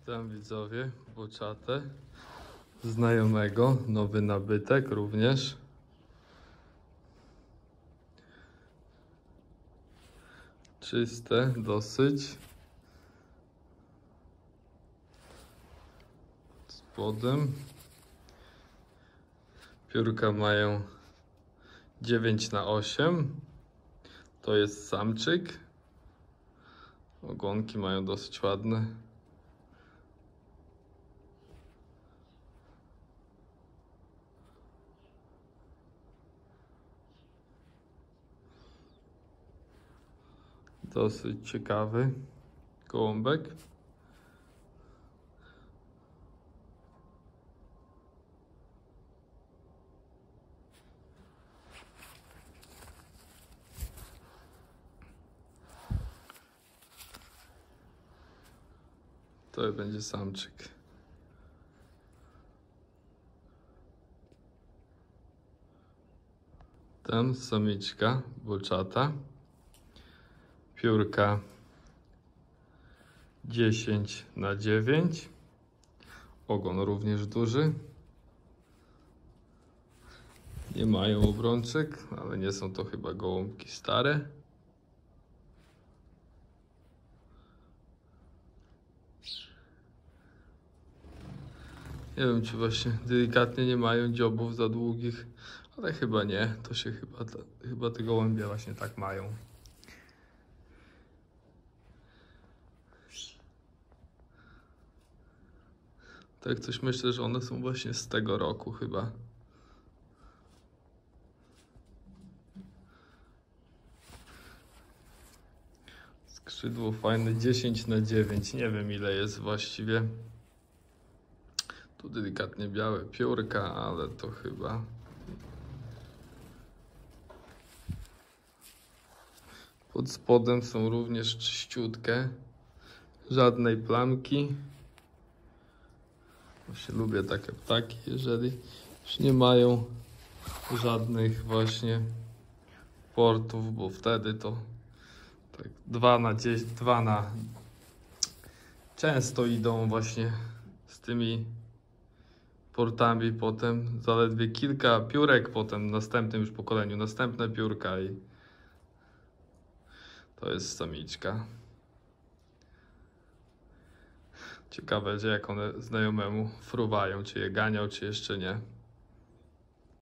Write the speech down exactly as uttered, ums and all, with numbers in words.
Witam widzowie, boczatę znajomego, nowy nabytek również. Czyste dosyć. Spodem. Piórka mają dziewięć na osiem. To jest samczyk. Ogonki mają dosyć ładne. Dosyć ciekawy gołąbek. To będzie samczyk. Tam samiczka boczata. Piórka dziesięć na dziewięć. Ogon również duży. Nie mają obrączek, ale nie są to chyba gołąbki stare. Nie wiem, czy właśnie delikatnie nie mają dziobów za długich, ale chyba nie. To się chyba, chyba te gołębie właśnie tak mają. Tak coś myślę, że one są właśnie z tego roku chyba. Skrzydło fajne, dziesięć na dziewięć. Nie wiem, ile jest właściwie. Tu delikatnie białe piórka, ale to chyba... Pod spodem są również czyściutkie. Żadnej plamki. Właśnie lubię takie ptaki, jeżeli już nie mają żadnych właśnie portów, bo wtedy to tak dwa na dziesięć, dwa na... Często idą właśnie z tymi portami, potem zaledwie kilka piórek, potem w następnym już pokoleniu następne piórka i to jest samiczka. Ciekawe, że jak one znajomemu fruwają, czy je ganiał, czy jeszcze nie.